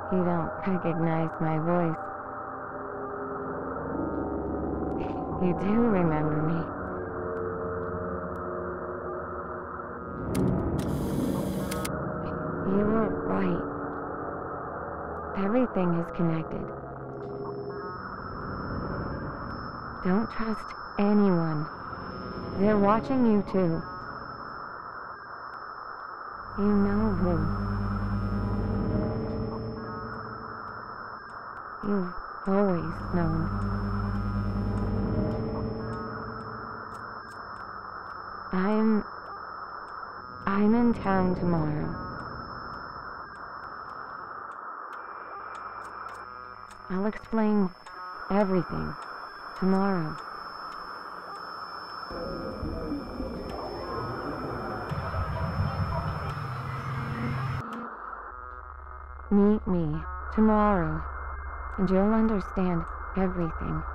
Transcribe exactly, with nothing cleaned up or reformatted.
You don't recognize my voice. You do remember me. You were right. Everything is connected. Don't trust anyone. They're watching you too. You know who. You've always known. I'm... I'm in town tomorrow. I'll explain everything tomorrow. Meet me tomorrow, and you'll understand everything.